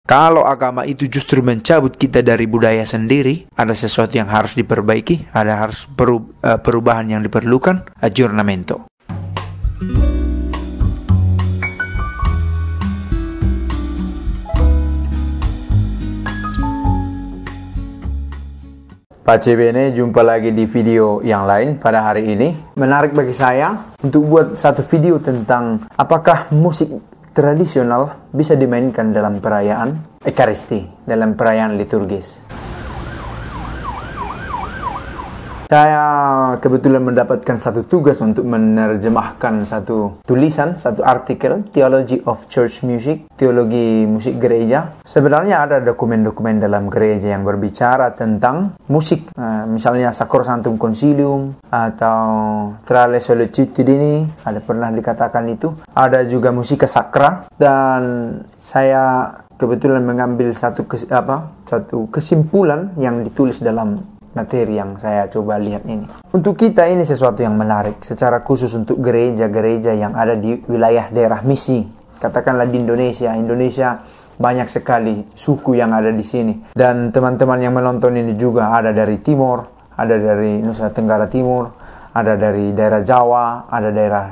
Kalau agama itu justru mencabut kita dari budaya sendiri, ada sesuatu yang harus diperbaiki, ada harus perubahan yang diperlukan, aggiornamento. Pace bene, jumpa lagi di video yang lain pada hari ini. Menarik bagi saya untuk buat satu video tentang apakah musik tradisional bisa dimainkan dalam perayaan Ekaristi, dalam perayaan liturgis. Saya kebetulan mendapatkan satu tugas untuk menerjemahkan satu tulisan, satu artikel, Theology of Church Music, teologi musik gereja. Sebenarnya ada dokumen-dokumen dalam gereja yang berbicara tentang musik, misalnya Sacrosanctum Concilium atau Tra le Sollecitudini, ada pernah dikatakan itu. Ada juga Musica Sacra, dan saya kebetulan mengambil satu kesimpulan yang ditulis dalam materi yang saya coba lihat ini. Untuk kita ini sesuatu yang menarik, secara khusus untuk gereja-gereja yang ada di wilayah daerah misi. Katakanlah di Indonesia banyak sekali suku yang ada di sini. Dan teman-teman yang menonton ini juga ada dari Timur, ada dari Nusa Tenggara Timur, ada dari daerah Jawa, ada daerah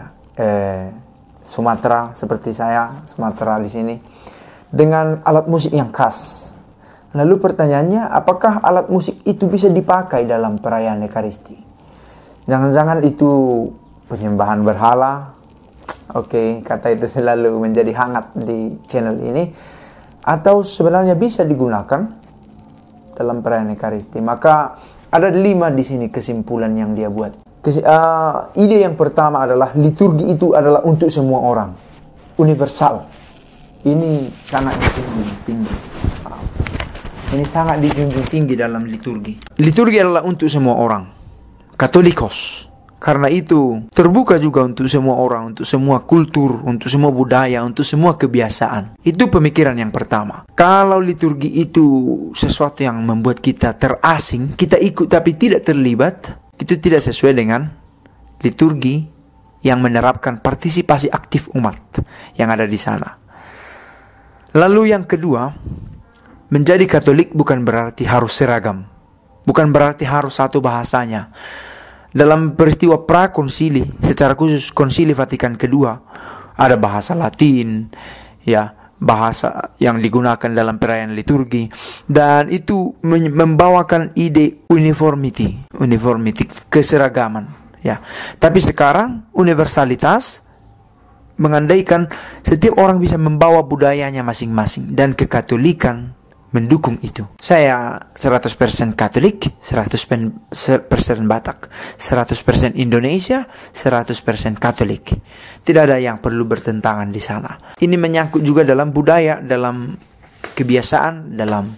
Sumatera seperti saya, Sumatera di sini, dengan alat musik yang khas. Lalu pertanyaannya, apakah alat musik itu bisa dipakai dalam perayaan Ekaristi? Jangan-jangan itu penyembahan berhala. Oke, kata itu selalu menjadi hangat di channel ini. Atau sebenarnya bisa digunakan dalam perayaan Ekaristi. Maka ada 5 di sini kesimpulan yang dia buat. Ide yang pertama adalah liturgi itu adalah untuk semua orang, universal. Ini sangat tinggi. Ini sangat dijunjung tinggi dalam liturgi. Liturgi adalah untuk semua orang, Katolikos. Karena itu terbuka juga untuk semua orang, untuk semua kultur, untuk semua budaya, untuk semua kebiasaan. Itu pemikiran yang pertama. Kalau liturgi itu sesuatu yang membuat kita terasing, kita ikut tapi tidak terlibat, itu tidak sesuai dengan liturgi yang menerapkan partisipasi aktif umat yang ada di sana. Lalu yang kedua, menjadi Katolik bukan berarti harus seragam, bukan berarti harus satu bahasanya. Dalam peristiwa prakonsili, secara khusus konsili Vatikan kedua, ada bahasa Latin, bahasa yang digunakan dalam perayaan liturgi, dan itu membawakan ide uniformity, keseragaman. Tapi sekarang universalitas mengandaikan setiap orang bisa membawa budayanya masing-masing, dan kekatolikan mendukung itu. Saya 100% Katolik, 100% Batak, 100% Indonesia, 100% Katolik. Tidak ada yang perlu bertentangan di sana. Ini menyangkut juga dalam budaya, dalam kebiasaan, dalam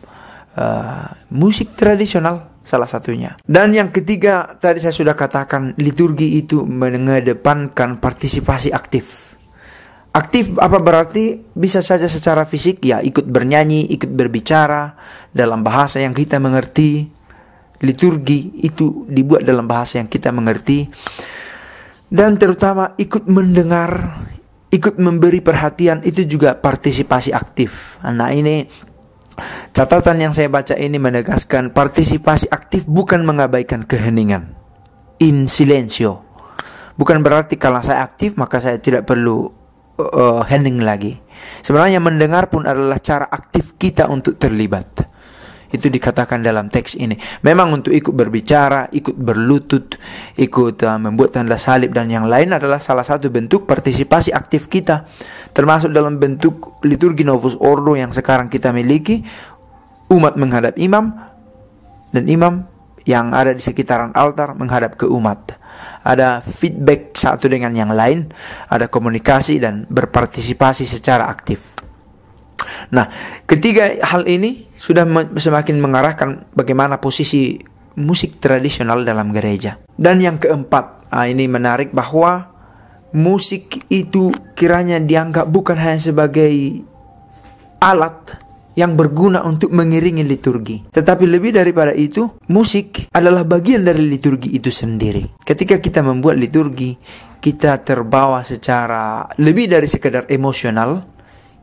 musik tradisional salah satunya. Dan yang ketiga, tadi saya sudah katakan, liturgi itu mengedepankan partisipasi aktif. Aktif apa berarti? Bisa saja secara fisik, ikut bernyanyi, ikut berbicara dalam bahasa yang kita mengerti. Liturgi itu dibuat dalam bahasa yang kita mengerti. Dan terutama ikut mendengar, ikut memberi perhatian, itu juga partisipasi aktif. Nah, ini catatan yang saya baca ini menegaskan partisipasi aktif bukan mengabaikan keheningan. In silencio. Bukan berarti kalau saya aktif maka saya tidak perlu hening lagi. Sebenarnya mendengar pun adalah cara aktif kita untuk terlibat. Itu dikatakan dalam teks ini. Memang untuk ikut berbicara, ikut berlutut, ikut membuat tanda salib dan yang lain adalah salah satu bentuk partisipasi aktif kita. Termasuk dalam bentuk liturgi Novus Ordo yang sekarang kita miliki. Umat menghadap imam, dan imam yang ada di sekitaran altar menghadap ke umat. Ada feedback satu dengan yang lain, ada komunikasi dan berpartisipasi secara aktif. Nah, ketiga hal ini sudah semakin mengarahkan bagaimana posisi musik tradisional dalam gereja. Dan yang keempat, ini menarik bahwa musik itu kiranya dianggap bukan hanya sebagai alat yang berguna untuk mengiringi liturgi, tetapi lebih daripada itu, musik adalah bagian dari liturgi itu sendiri. Ketika kita membuat liturgi, kita terbawa secara lebih dari sekedar emosional,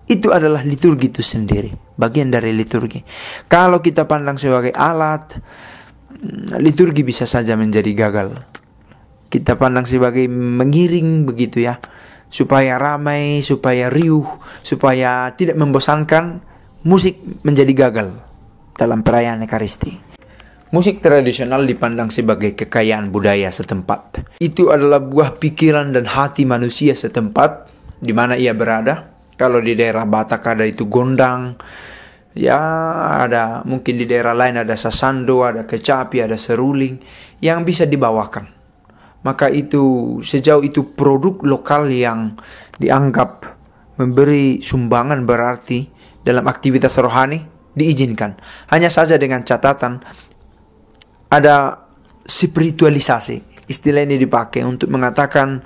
itu adalah liturgi itu sendiri, bagian dari liturgi. Kalau kita pandang sebagai alat, liturgi bisa saja menjadi gagal. Kita pandang sebagai mengiring begitu ya, supaya ramai, supaya riuh, supaya tidak membosankan, musik menjadi gagal dalam perayaan Ekaristi. Musik tradisional dipandang sebagai kekayaan budaya setempat. Itu adalah buah pikiran dan hati manusia setempat di mana ia berada. Kalau di daerah Batak ada itu gondang, ya ada mungkin di daerah lain ada sasando, ada kecapi, ada seruling yang bisa dibawakan. Maka itu sejauh itu produk lokal yang dianggap memberi sumbangan berarti dalam aktivitas rohani diizinkan. Hanya saja dengan catatan ada spiritualisasi. Istilah ini dipakai untuk mengatakan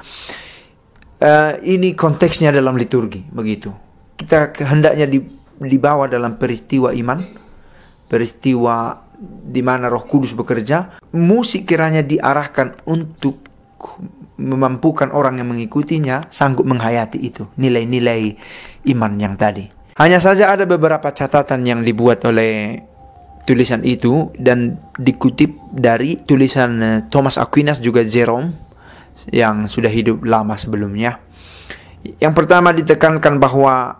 ini konteksnya dalam liturgi, begitu. Kita hendaknya dibawa dalam peristiwa iman, peristiwa di mana Roh Kudus bekerja. Musik kiranya diarahkan untuk memampukan orang yang mengikutinya sanggup menghayati itu, nilai-nilai iman yang tadi. Hanya saja ada beberapa catatan yang dibuat oleh tulisan itu dan dikutip dari tulisan Thomas Aquinas juga Jerome yang sudah hidup lama sebelumnya. Yang pertama ditekankan bahwa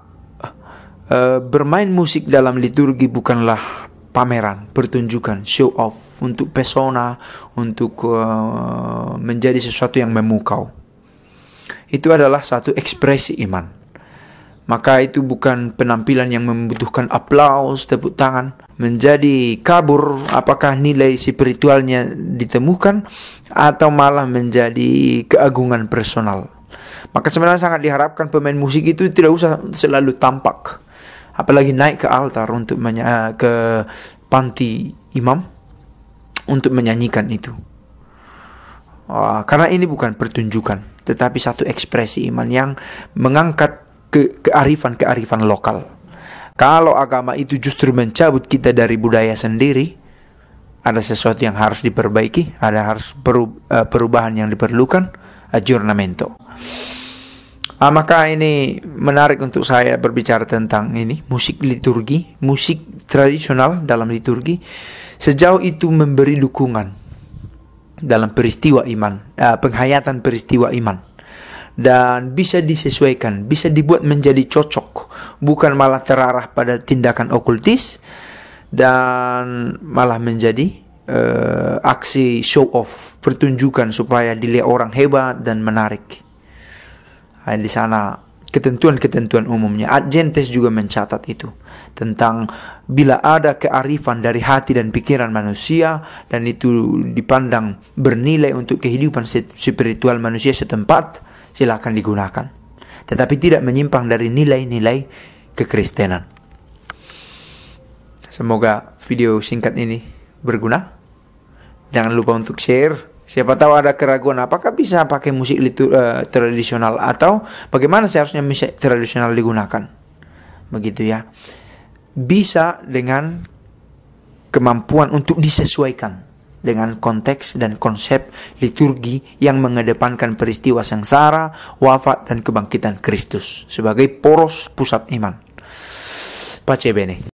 bermain musik dalam liturgi bukanlah pameran, pertunjukan, show off, untuk pesona, untuk menjadi sesuatu yang memukau. Itu adalah satu ekspresi iman. Maka itu bukan penampilan yang membutuhkan aplaus, tepuk tangan. Menjadi kabur apakah nilai spiritualnya ditemukan atau malah menjadi keagungan personal. Maka sebenarnya sangat diharapkan pemain musik itu tidak usah selalu tampak, apalagi naik ke altar untuk ke panti imam untuk menyanyikan itu. Karena ini bukan pertunjukan, tetapi satu ekspresi iman yang mengangkat kearifan lokal. Kalau agama itu justru mencabut kita dari budaya sendiri, ada sesuatu yang harus diperbaiki, harus perubahan yang diperlukan, aggiornamento. Maka ini menarik untuk saya berbicara tentang ini, musik liturgi, musik tradisional dalam liturgi, sejauh itu memberi dukungan dalam peristiwa iman, penghayatan peristiwa iman. Dan bisa disesuaikan, bisa dibuat menjadi cocok, bukan malah terarah pada tindakan okultis dan malah menjadi aksi show off, pertunjukan supaya dilihat orang hebat dan menarik. Di sana ketentuan-ketentuan umumnya, Ad Gentes juga mencatat itu tentang bila ada kearifan dari hati dan pikiran manusia dan itu dipandang bernilai untuk kehidupan spiritual manusia setempat, silakan digunakan, tetapi tidak menyimpang dari nilai-nilai kekristenan. Semoga video singkat ini berguna. Jangan lupa untuk share. Siapa tahu ada keraguan apakah bisa pakai musik tradisional atau bagaimana seharusnya musik tradisional digunakan. Begitu ya. Bisa dengan kemampuan untuk disesuaikan dengan konteks dan konsep liturgi yang mengedepankan peristiwa sengsara, wafat, dan kebangkitan Kristus sebagai poros pusat iman. Pace bene.